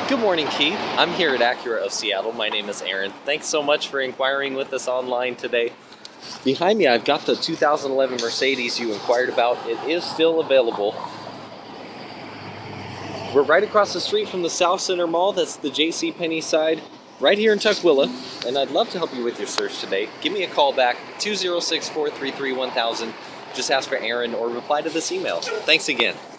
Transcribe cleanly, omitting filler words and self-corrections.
Good morning, Keith. I'm here at Acura of Seattle. My name is Aaron. Thanks so much for inquiring with us online today. Behind me, I've got the 2011 Mercedes you inquired about. It is still available. We're right across the street from the South Center Mall. That's the JCPenney side, right here in Tukwila. And I'd love to help you with your search today. Give me a call back, 206-433-1000. Just ask for Aaron or reply to this email. Thanks again.